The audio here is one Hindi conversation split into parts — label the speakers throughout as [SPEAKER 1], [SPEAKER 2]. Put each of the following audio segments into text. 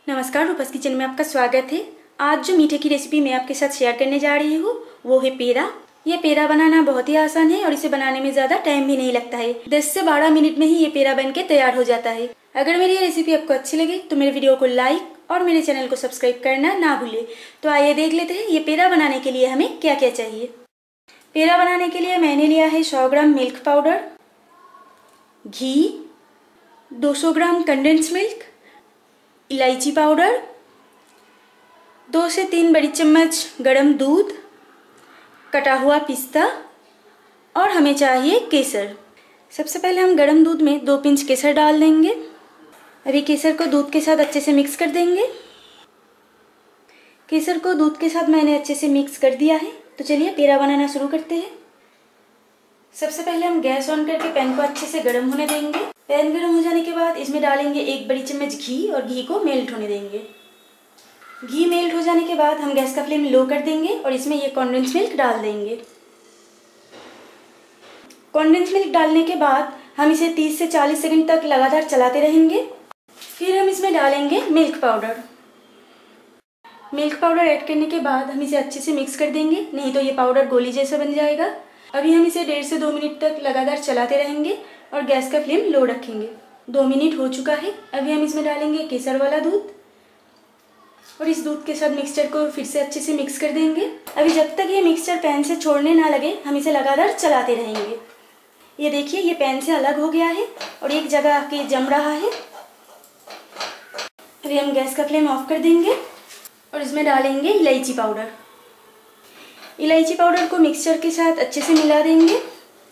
[SPEAKER 1] नमस्कार, रूपस किचन में आपका स्वागत है। आज जो मीठे की रेसिपी मैं आपके साथ शेयर करने जा रही हूँ वो है पेड़ा। ये पेड़ा बनाना बहुत ही आसान है और इसे बनाने में ज़्यादा टाइम भी नहीं लगता है। 10 से 12 मिनट में ही ये पेड़ा बन के तैयार हो जाता है। अगर मेरी ये रेसिपी आपको अच्छी लगे तो मेरे वीडियो को लाइक और मेरे चैनल को सब्सक्राइब करना ना भूले। तो आइए देख लेते हैं ये पेड़ा बनाने के लिए हमें क्या क्या चाहिए। पेड़ा बनाने के लिए मैंने लिया है 100 ग्राम मिल्क पाउडर, घी, 200 ग्राम कंडेंस मिल्क, इलायची पाउडर, 2 से 3 बड़ी चम्मच गरम दूध, कटा हुआ पिस्ता और हमें चाहिए केसर। सबसे पहले हम गरम दूध में 2 पिंच केसर डाल देंगे। अभी केसर को दूध के साथ अच्छे से मिक्स कर देंगे। केसर को दूध के साथ मैंने अच्छे से मिक्स कर दिया है। तो चलिए पेड़ा बनाना शुरू करते हैं। सबसे पहले हम गैस ऑन करके पैन को अच्छे से गर्म होने देंगे। पैन गर्म हो जाने के बाद इसमें डालेंगे 1 बड़ी चम्मच घी और घी को मेल्ट होने देंगे। घी मेल्ट हो जाने के बाद हम गैस का फ्लेम लो कर देंगे और इसमें ये कंडेंस मिल्क डाल देंगे। कंडेंस मिल्क डालने के बाद हम इसे 30 से 40 सेकंड तक लगातार चलाते रहेंगे। फिर हम इसमें डालेंगे milk powder. Milk powder add करने के बाद हम इसे अच्छे से मिक्स कर देंगे, नहीं तो ये पाउडर गोली जैसा बन जाएगा। अभी हम इसे 1.5 से 2 मिनट तक लगातार चलाते रहेंगे और गैस का फ्लेम लो रखेंगे। 2 मिनट हो चुका है। अभी हम इसमें डालेंगे केसर वाला दूध और इस दूध के साथ मिक्सचर को फिर से अच्छे से मिक्स कर देंगे। अभी जब तक ये मिक्सचर पैन से छोड़ने ना लगे हम इसे लगातार चलाते रहेंगे। ये देखिए ये पैन से अलग हो गया है और एक जगह आके जम रहा है। अभी हम गैस का फ्लेम ऑफ कर देंगे और इसमें डालेंगे इलायची पाउडर। इलायची पाउडर को मिक्सचर के साथ अच्छे से मिला देंगे।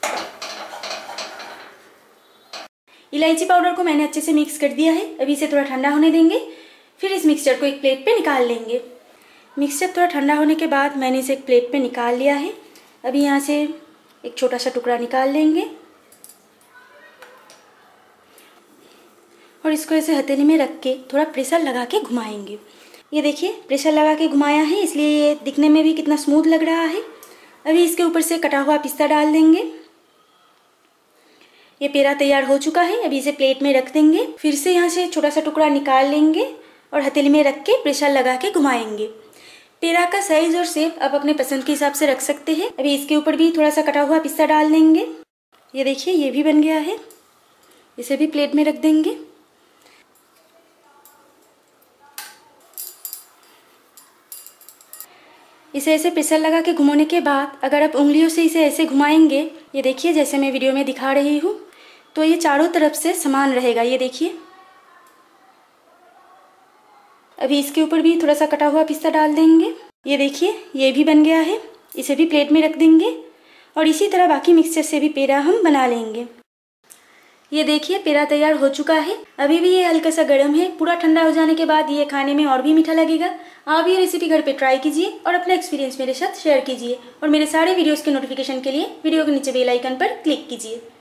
[SPEAKER 1] इलायची पाउडर को मैंने अच्छे से मिक्स कर दिया है। अभी इसे थोड़ा ठंडा होने देंगे। फिर इस मिक्सचर को एक प्लेट पे निकाल लेंगे। मिक्सचर थोड़ा ठंडा होने के बाद मैंने इसे एक प्लेट पे निकाल लिया है। अभी यहाँ से एक छोटा सा टुकड़ा निकाल लेंगे और इसको ऐसे हथेली में रख के थोड़ा प्रेशर लगा के घुमाएंगे। ये देखिए प्रेशर लगा के घुमाया है, इसलिए ये दिखने में भी कितना स्मूथ लग रहा है। अभी इसके ऊपर से कटा हुआ पिस्ता डाल देंगे। ये पेड़ा तैयार हो चुका है। अभी इसे प्लेट में रख देंगे। फिर से यहाँ से छोटा सा टुकड़ा निकाल लेंगे और हथेली में रख के प्रेशर लगा के घुमाएंगे। पेड़ा का साइज और शेप आप अपने पसंद के हिसाब से रख सकते हैं। अभी इसके ऊपर भी थोड़ा सा कटा हुआ पिस्ता डाल देंगे। ये देखिए ये भी बन गया है। इसे भी प्लेट में रख देंगे। इसे ऐसे प्रेशर लगा के घुमाने के बाद अगर आप उंगलियों से इसे ऐसे घुमाएंगे, ये देखिए जैसे मैं वीडियो में दिखा रही हूँ, तो ये चारों तरफ से समान रहेगा। ये देखिए अभी इसके ऊपर भी थोड़ा सा कटा हुआ पिस्ता डाल देंगे। ये देखिए ये भी बन गया है। इसे भी प्लेट में रख देंगे और इसी तरह बाकी मिक्सचर से भी पेड़ा हम बना लेंगे। ये देखिए पेड़ा तैयार हो चुका है। अभी भी ये हल्का सा गर्म है। पूरा ठंडा हो जाने के बाद ये खाने में और भी मीठा लगेगा। आप ये रेसिपी घर पे ट्राई कीजिए और अपना एक्सपीरियंस मेरे साथ शेयर कीजिए और मेरे सारे वीडियोस के नोटिफिकेशन के लिए वीडियो के नीचे बेल आइकन पर क्लिक कीजिए।